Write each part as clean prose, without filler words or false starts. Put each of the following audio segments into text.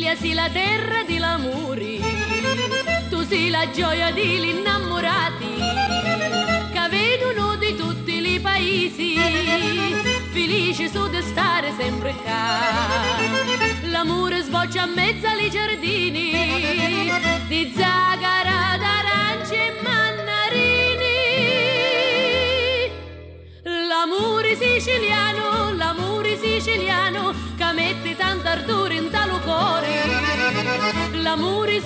Sicilia sei la terra di l'amori, tu sei la gioia degli innamorati, che vengono di tutti i paesi, felici su di stare sempre qua. L'amore sboccia a mezzo ai giardini, di zagara, d'arance e mannarini. L'amore siciliano, che mette tanto ardore in talo cuore. L'amore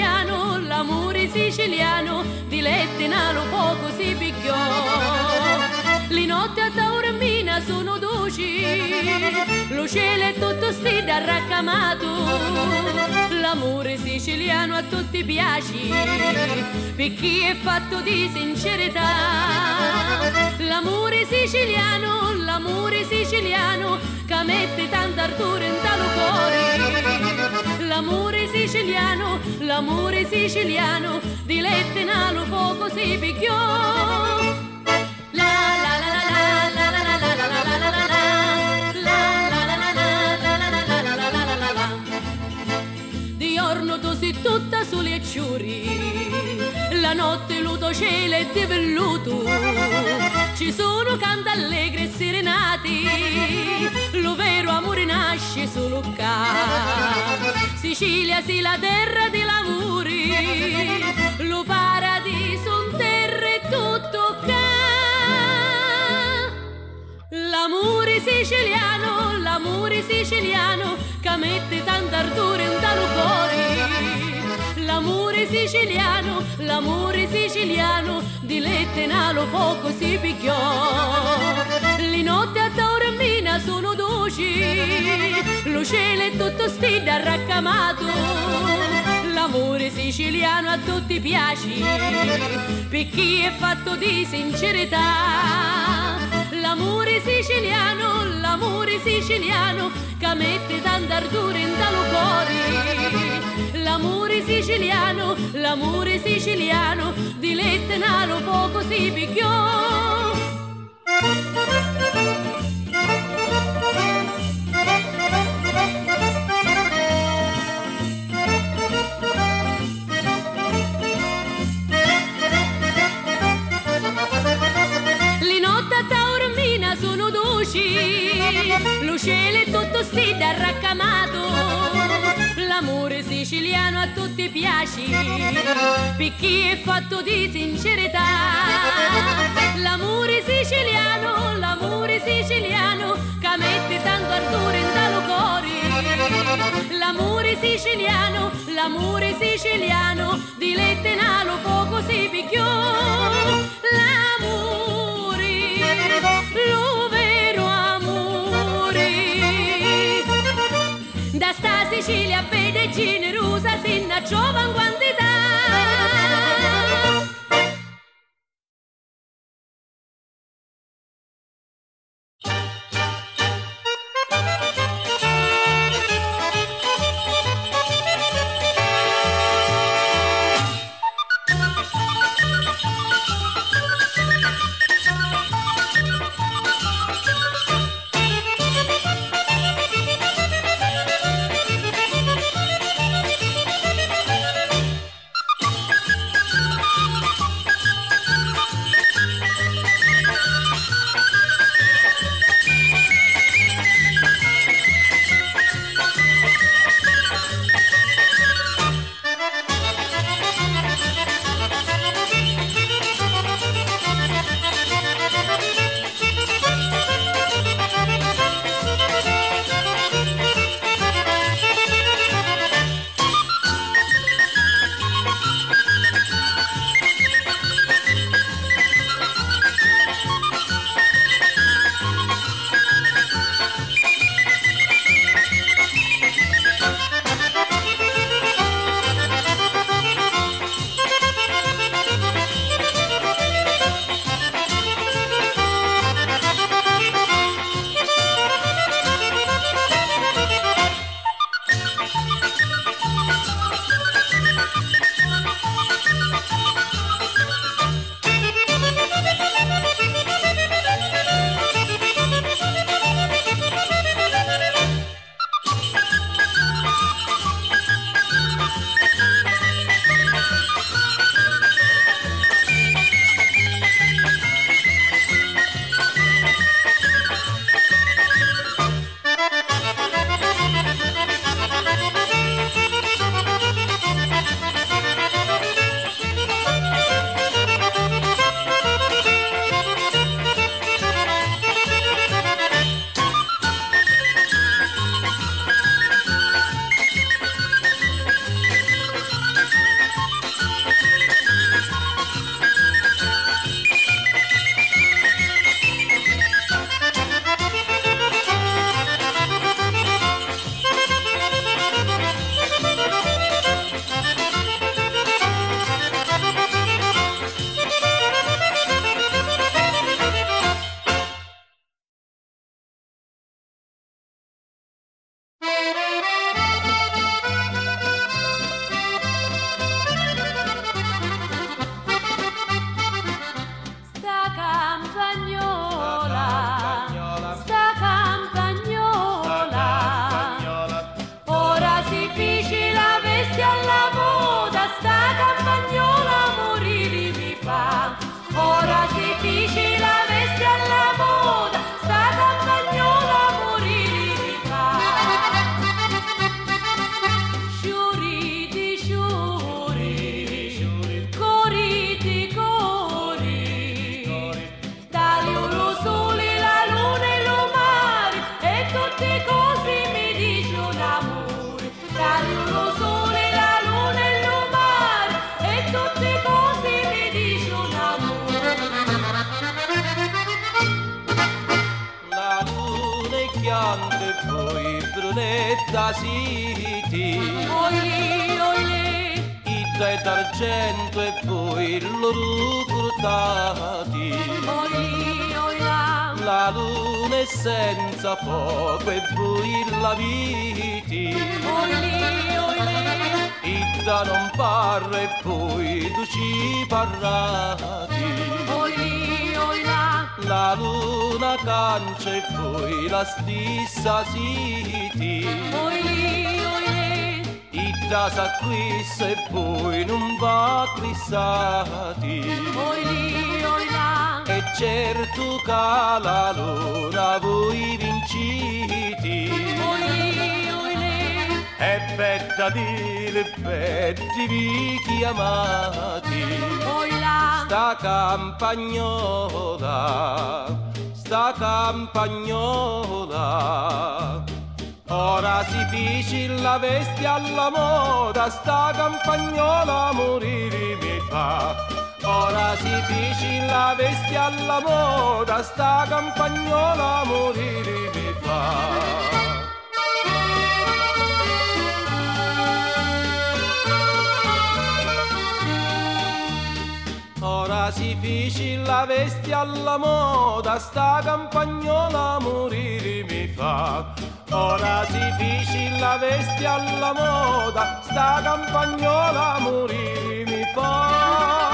siciliano, di lette in alo poco si picchiò. Le notti a Taormina sono dolci, lo cielo è tutto stile arraccamato. L'amore siciliano a tutti piace, per chi è fatto di sincerità. L'amore siciliano, che mette tanto ardore in talo cuore. L'amore siciliano, di lette in alo poco si picchiò. Di giorno tu sei tutta soli e ciuri, la notte luto cielo è di velluto, ci sono canti allegri e serenati, lo vero amore nasce solo qua. Sicilia sei la terra dell'amore, lo paradiso in terra è tutto qua. L'amore siciliano, che mette tanto ardore in talo cuore. L'amore siciliano, di lette in alo poco si picchiò. Le notti a Taormina sono dolci, lo cielo è tutto stile arraccamato. L'amore siciliano a tutti piace, per chi è fatto di sincerità. L'amore siciliano, che mette tanto ardore in talo cuore. L'amore siciliano, di lette in alo poco si picchiò. Le notti a Taormina sono dolci, lo cielo è tutto stile arraccamato. L'amore siciliano a tutti piace, per chi è fatto di sincerità. L'amore siciliano, che mette tanto ardore in talo cuore. L'amore siciliano, di lette in alo poco si picchiò. Lo vero amore, da sta Sicilia bella e generosa, si innacciava in quantità. bianco e poi brunetta siti. Oilì, oilì, Ida e d'argento e poi l'oro curtati. oilì, oilà, La luna è senza fuoco e poi la viti. oilì, oilì, Ida non parla e poi tu ci parlati. oilì, oilà, La luna cancia e poi la stessa siti. oilì, oilì, Ida s'acquista e poi non va acquistati. oilì, oilà, E certo che la luna voi vinciti. oilì, oilì, E per da dire per vi chiamati. oilà, Sta campagnola, ora si fece la veste alla moda, sta campagnola morire mi fa. Ora si fece la veste alla moda, sta campagnola morire mi fa. Ora si fece la veste alla moda, sta campagnola morire mi fa. Ora si fece la veste alla moda, sta campagnola morire mi fa.